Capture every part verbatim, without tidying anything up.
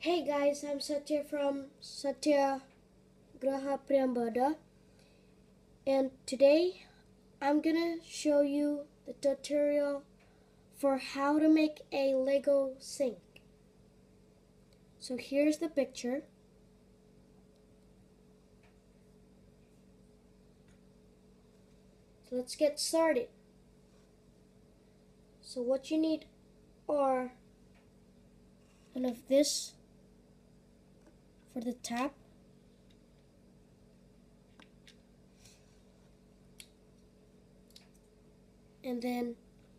Hey guys, I'm Satya from Satya Graha Priyambada, and today I'm gonna show you the tutorial for how to make a Lego sink. So here's the picture. So let's get started. So what you need are one of this for the tap, and then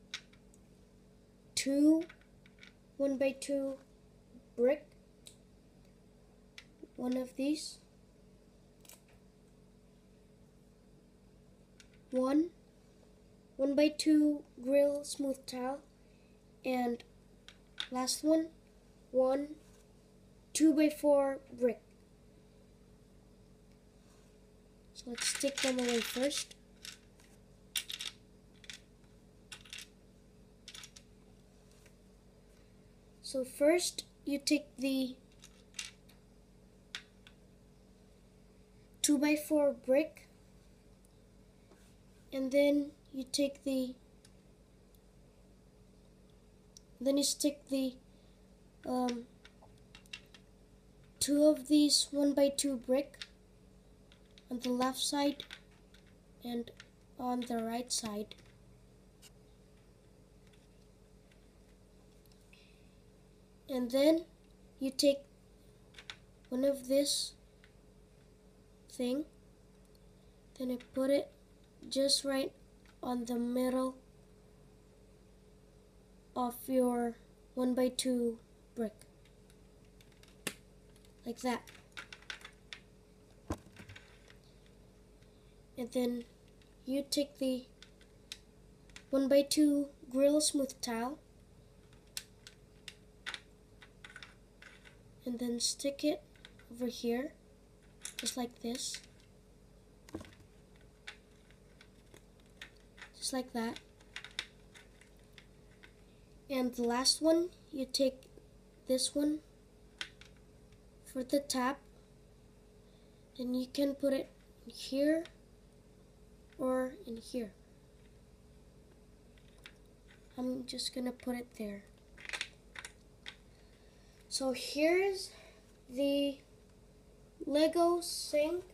two one by two brick, one of these, one one by two grill smooth tile, and last one one two by four brick. So let's stick them away first. So first you take the two by four brick, and then you take the then you stick the um, two of these one by two brick on the left side and on the right side. And then you take one of this thing, then you put it just right on the middle of your one by two brick, like that. And then you take the one by two grill smooth tile and then stick it over here, just like this, just like that. And the last one, you take this one for the tap, and you can put it here or in here. I'm just gonna put it there. So here's the Lego sink,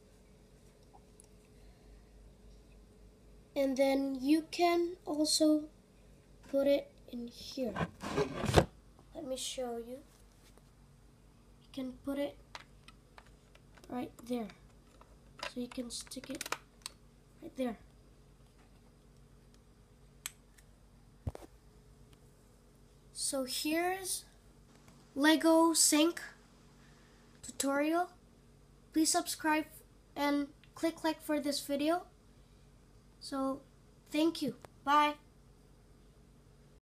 and then you can also put it in here. Let me show you. You can put it right there. So you can stick it right there. So here's Lego sink tutorial. Please subscribe and click like for this video. So thank you. Bye.